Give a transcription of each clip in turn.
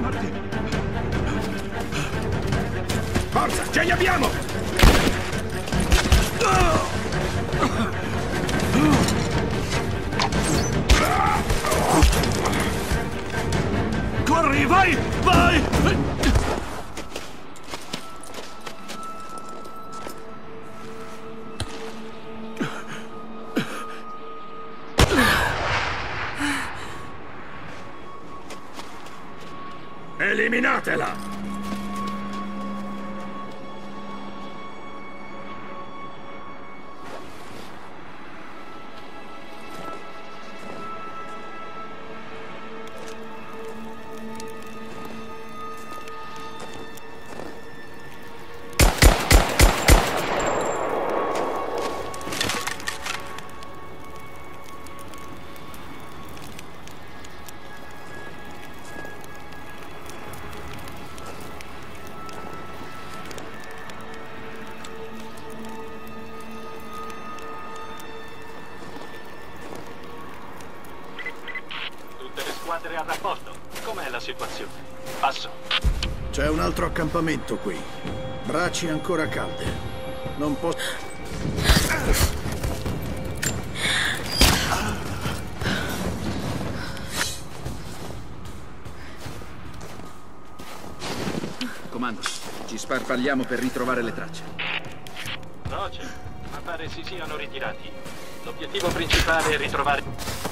Forza, ce li abbiamo! Corri, vai! Vai! Eliminatela! Squadre a rapporto. Com'è la situazione? Passo. C'è un altro accampamento qui. Braccia ancora calde. Non posso... Comando, ci sparpagliamo per ritrovare le tracce. Roger, ma pare si siano ritirati. L'obiettivo principale è ritrovare...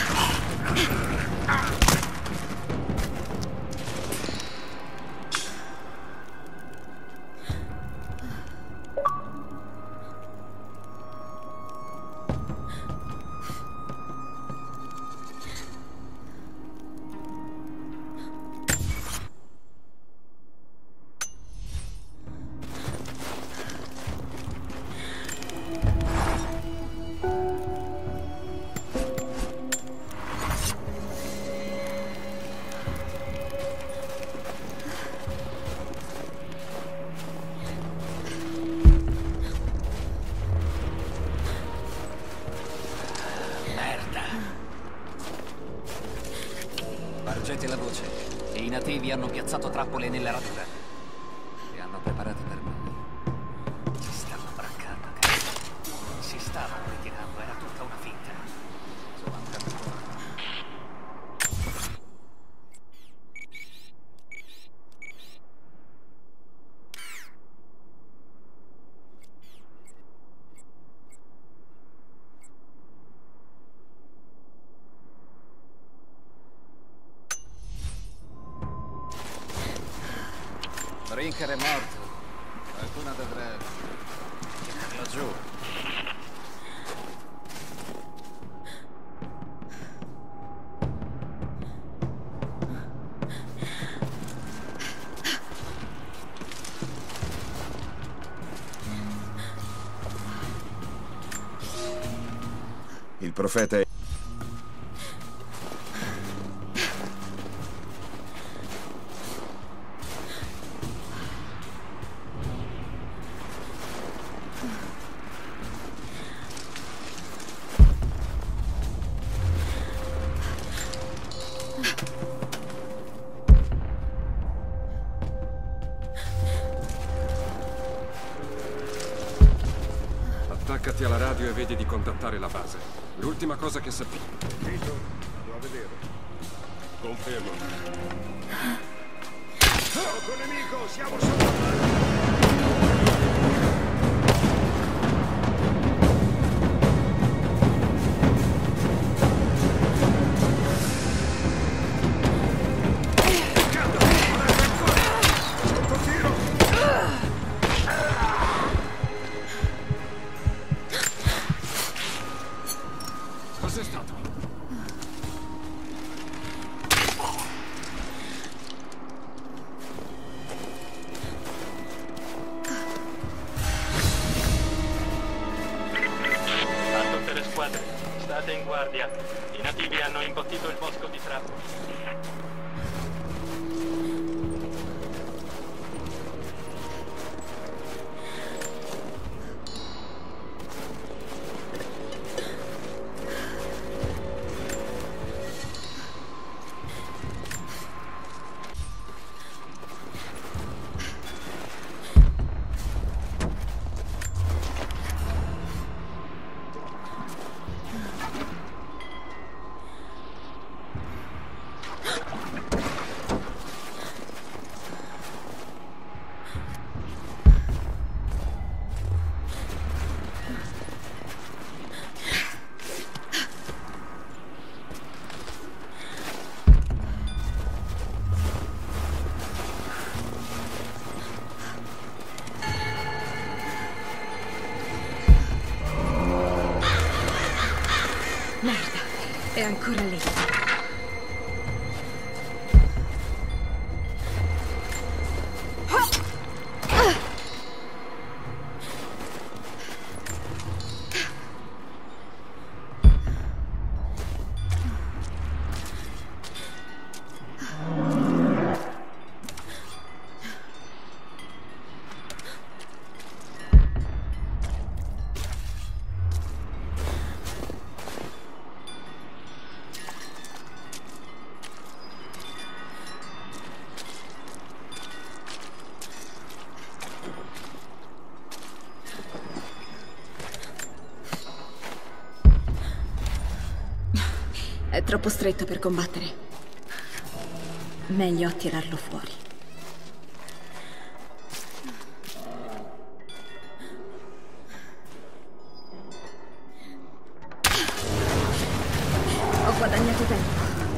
Spargete la voce. I nativi hanno piazzato trappole nella radura. Le hanno preparate per noi. Ci stavano braccando, cazzo. Si stavano ritirando, era tutta una finta. Sono andato. Brinker è morto. Qualcuno dovrà tirarlo giù. Il profeta è... Attaccati alla radio e vedi di contattare la base. L'ultima cosa che sappi. Vito, vado a vedere. Confermo. Poco nemico, siamo sotto. Cos'è stato? A tutte le squadre, state in guardia. I nativi hanno imbottito il bosco di trappole. È ancora lì. È troppo stretto per combattere. Meglio tirarlo fuori. Ho guadagnato tempo.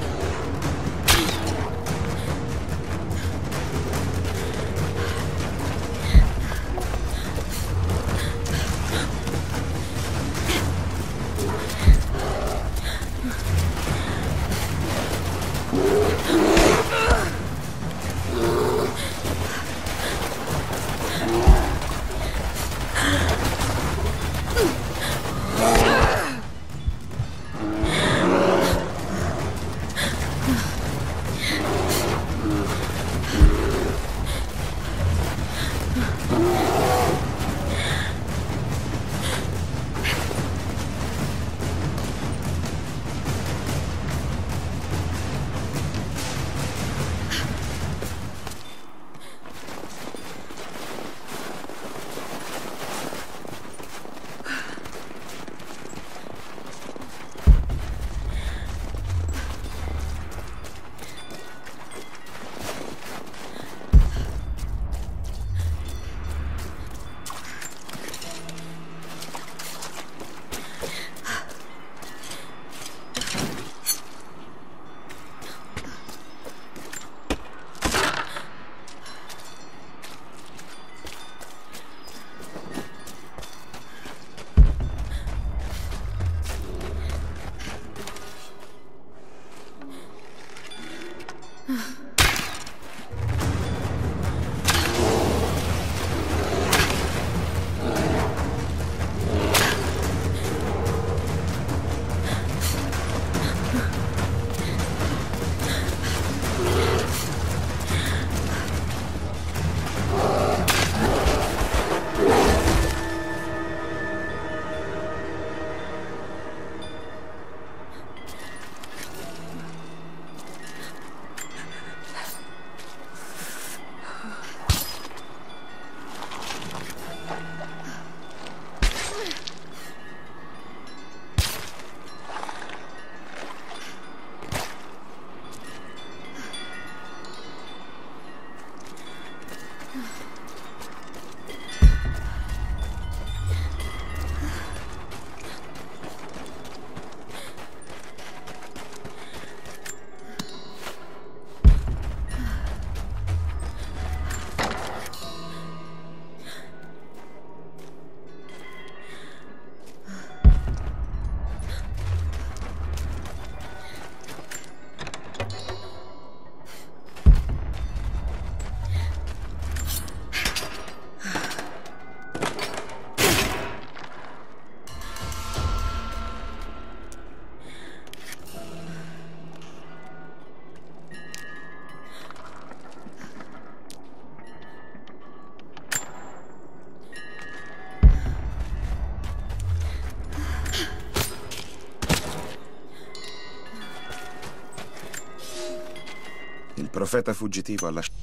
Il profeta fuggitivo ha lasciato...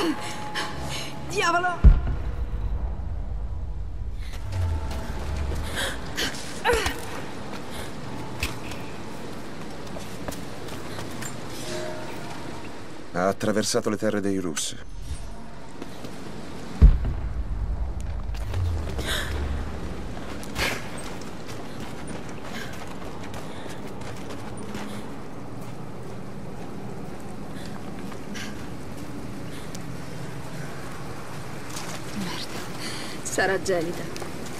Diavolo! Ha attraversato le terre dei Rus. Sarà gelida.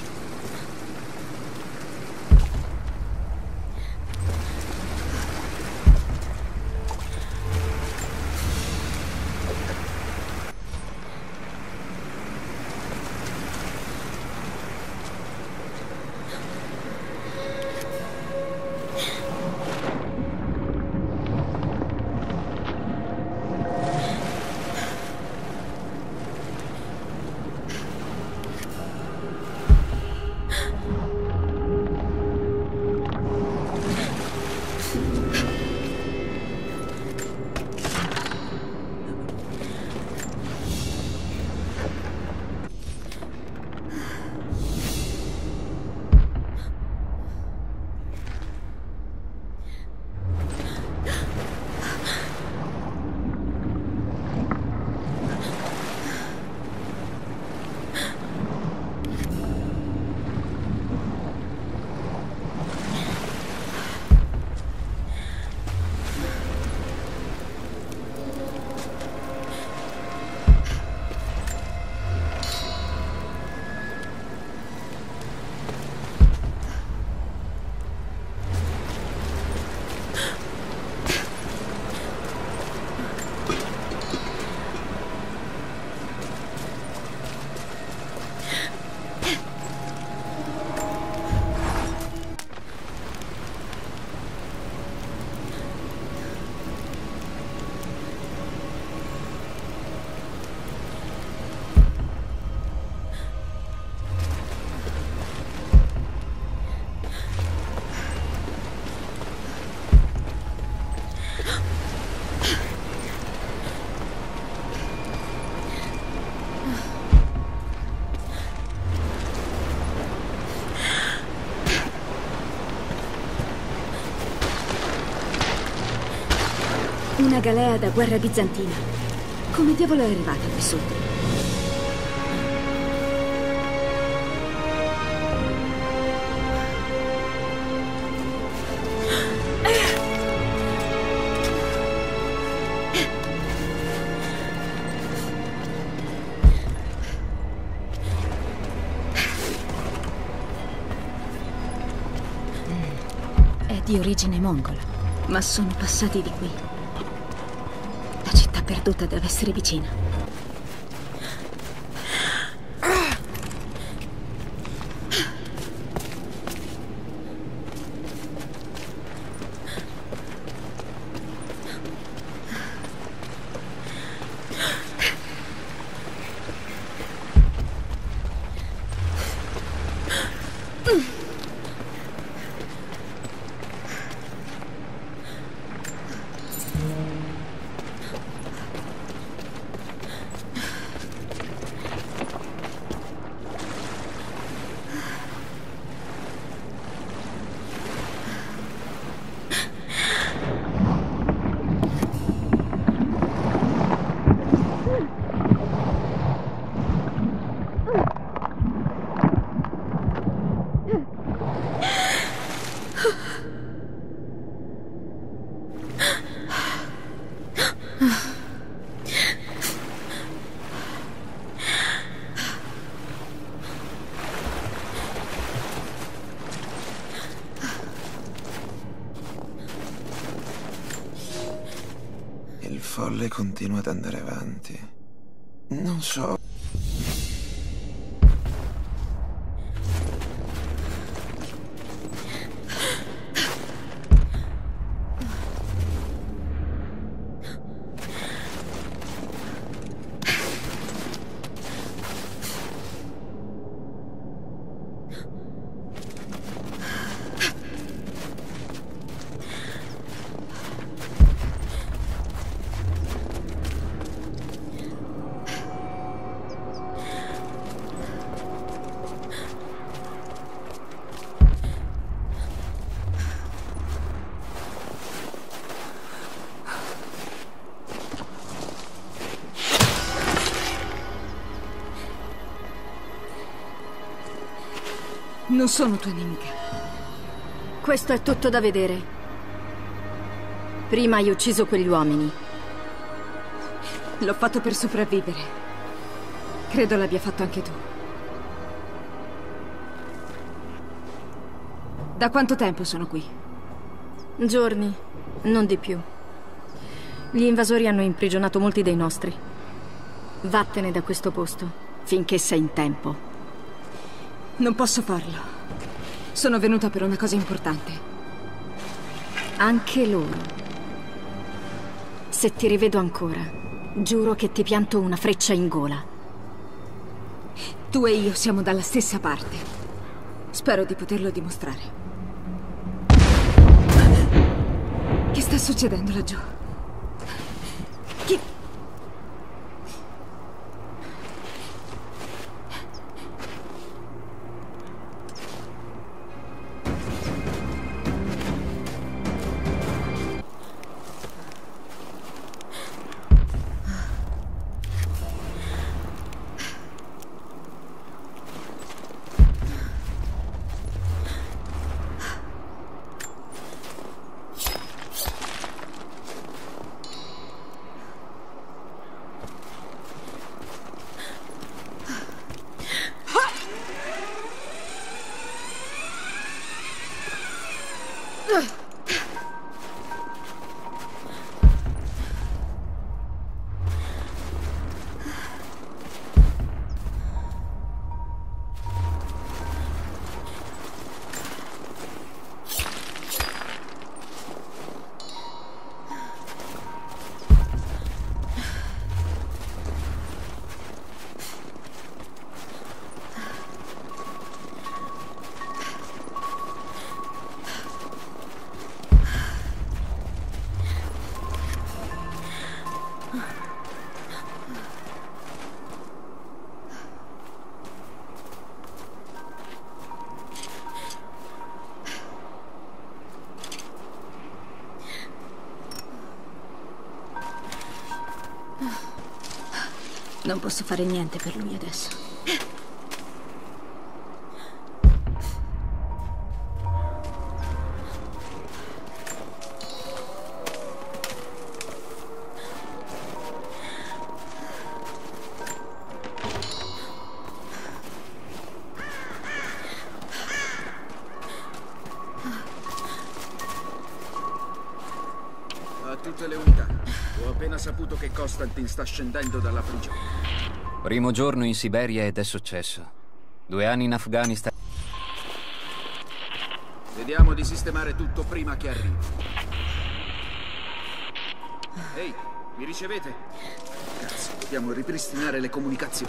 Una galea da guerra bizantina. Come diavolo è arrivata qui sotto? È di origine mongola, ma sono passati di qui. La città perduta deve essere vicina. Il folle continua ad andare avanti. Non so. Non sono tua nemica. Questo è tutto da vedere. Prima hai ucciso quegli uomini. L'ho fatto per sopravvivere. Credo l'abbia fatto anche tu. Da quanto tempo sono qui? Giorni, non di più. Gli invasori hanno imprigionato molti dei nostri. Vattene da questo posto, finché sei in tempo. Non posso farlo. Sono venuta per una cosa importante. Anche loro. Se ti rivedo ancora, giuro che ti pianto una freccia in gola. Tu e io siamo dalla stessa parte. Spero di poterlo dimostrare. Che sta succedendo laggiù? Chi... Non posso fare niente per lui adesso. A tutte le unità. Ho appena saputo che Konstantin sta scendendo dalla prigione. Primo giorno in Siberia ed è successo. 2 anni in Afghanistan. Vediamo di sistemare tutto prima che arrivi. Ehi, mi ricevete? Cazzo, dobbiamo ripristinare le comunicazioni.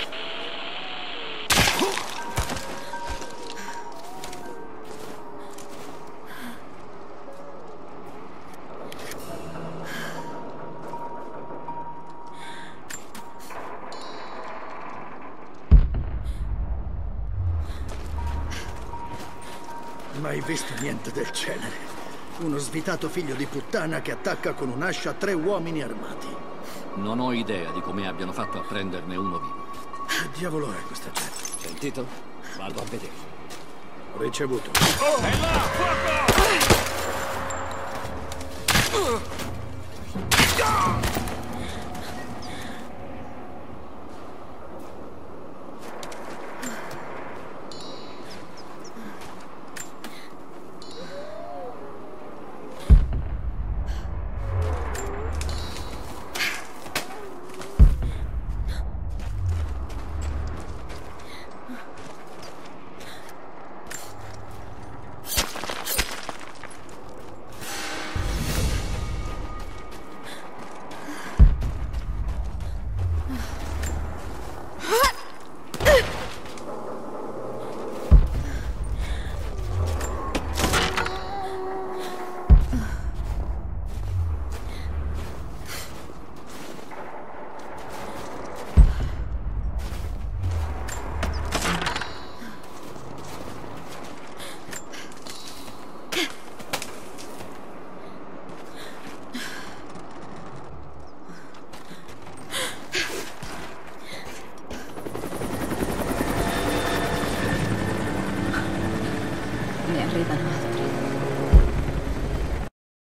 Mai visto niente del genere. Uno svitato figlio di puttana che attacca con un'ascia 3 uomini armati. Non ho idea di come abbiano fatto a prenderne uno vivo. Che diavolo è questa gente? Sentito? Vado a vedere. Ricevuto. Oh, è là! Fuoco!